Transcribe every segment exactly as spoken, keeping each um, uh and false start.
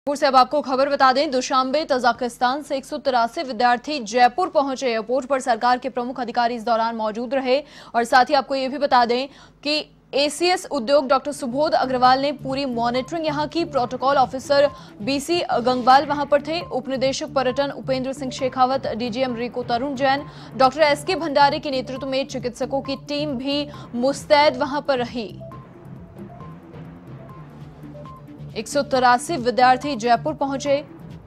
से अब आपको खबर बता दें, दुशांबे तजाकिस्तान से एक सौ तिरासी विद्यार्थी जयपुर पहुंचे। एयरपोर्ट पर सरकार के प्रमुख अधिकारी इस दौरान मौजूद रहे। और साथ ही आपको ये भी बता दें कि एसीएस उद्योग डॉक्टर सुबोध अग्रवाल ने पूरी मॉनिटरिंग यहां की। प्रोटोकॉल ऑफिसर बीसी गंगवाल वहां पर थे। उपनिदेशक पर्यटन Upendra Singh Shekhawat, DGM RIICO Tarun Jain, doctor S K Bhandari के नेतृत्व में चिकित्सकों की टीम भी मुस्तैद वहां पर रही। एक सौ तिरासी विद्यार्थी जयपुर पहुंचे।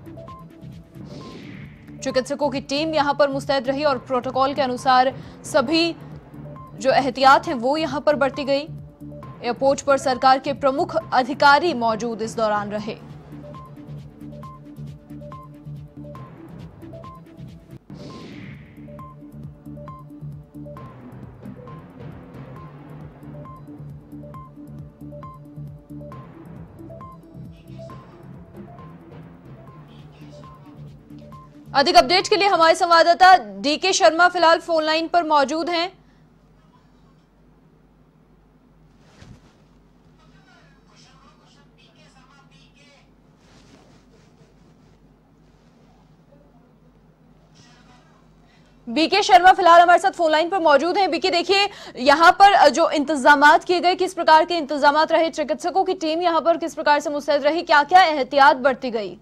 चिकित्सकों की टीम यहां पर मुस्तैद रही और प्रोटोकॉल के अनुसार सभी जो एहतियात हैं वो यहां पर बरती गई। एयरपोर्ट पर सरकार के प्रमुख अधिकारी मौजूद इस दौरान रहे। अधिक अपडेट के लिए हमारे संवाददाता डीके शर्मा फिलहाल फोन लाइन पर मौजूद हैं। बीके शर्मा फिलहाल हमारे साथ फोन लाइन पर मौजूद हैं। बीके, देखिए यहां पर जो इंतजामात किए गए, किस प्रकार के इंतजामात रहे, चिकित्सकों की टीम यहां पर किस प्रकार से मुस्तैद रही, क्या क्या एहतियात बरती गई?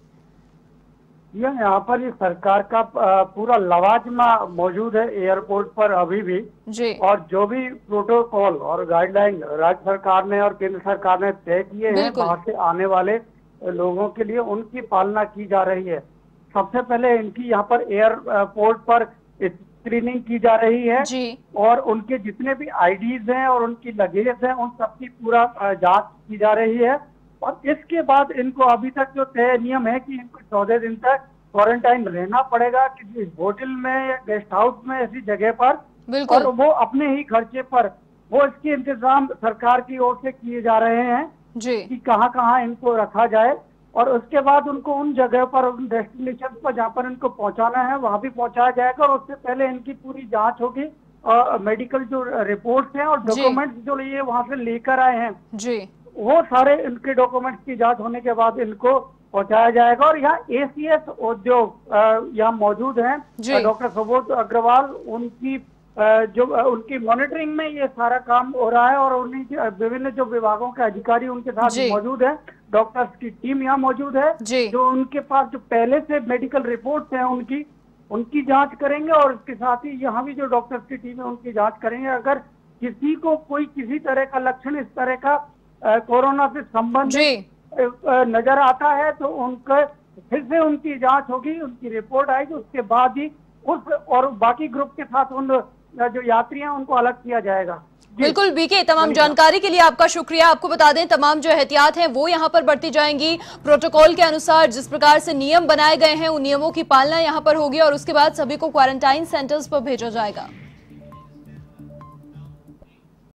यह यहाँ पर ये सरकार का पूरा लवाजमा मौजूद है एयरपोर्ट पर अभी भी जी। और जो भी प्रोटोकॉल और गाइडलाइन राज्य सरकार ने और केंद्र सरकार ने तय किए हैं बाहर से आने वाले लोगों के लिए, उनकी पालना की जा रही है। सबसे पहले इनकी यहाँ पर एयरपोर्ट पर स्क्रीनिंग की जा रही है जी। और उनके जितने भी आईडीज हैं और उनकी लगेज है उन सबकी पूरा जांच की जा रही है। और इसके बाद इनको अभी तक जो तय नियम है कि इनको चौदह दिन तक क्वारंटाइन रहना पड़ेगा किसी होटल में या गेस्ट हाउस में, ऐसी जगह पर, और वो अपने ही खर्चे पर वो इसके इंतजाम सरकार की ओर से किए जा रहे हैं जी। कि कहाँ कहाँ इनको रखा जाए। और उसके बाद उनको उन जगह पर, उन डेस्टिनेशन पर जहाँ पर इनको पहुंचाना है वहां भी पहुंचाया जाएगा। और उससे पहले इनकी पूरी जांच होगी और मेडिकल जो रिपोर्ट्स हैं और डॉक्यूमेंट्स जो ये वहां से लेकर आए हैं जी, वो सारे इनके डॉक्यूमेंट्स की जांच होने के बाद इनको पहुंचाया जाएगा। और यहाँ एसीएस उद्योग यहाँ मौजूद हैं डॉक्टर सुबोध अग्रवाल, उनकी जो उनकी मॉनिटरिंग में ये सारा काम हो रहा है और उन्हीं विभिन्न जो विभागों के अधिकारी उनके साथ मौजूद है। डॉक्टर्स की टीम यहाँ मौजूद है जो उनके पास जो पहले से मेडिकल रिपोर्ट्स हैं उनकी उनकी जांच करेंगे। और इसके साथ ही यहाँ भी जो डॉक्टर्स की टीम है उनकी जांच करेंगे। अगर किसी को कोई किसी तरह का लक्षण इस तरह का कोरोना से संबंधित नजर आता है तो उनका फिर से उनकी जांच होगी, उनकी रिपोर्ट आएगी, उसके बाद ही उस और बाकी ग्रुप के साथ उन जो यात्री हैं उनको अलग किया जाएगा। बिल्कुल बीके, तमाम जानकारी के लिए आपका शुक्रिया। आपको बता दें तमाम जो एहतियात हैं वो यहाँ पर बरती जाएंगी। प्रोटोकॉल के अनुसार जिस प्रकार से नियम बनाए गए हैं उन नियमों की पालना यहाँ पर होगी और उसके बाद सभी को क्वारंटाइन सेंटर्स पर भेजा जाएगा।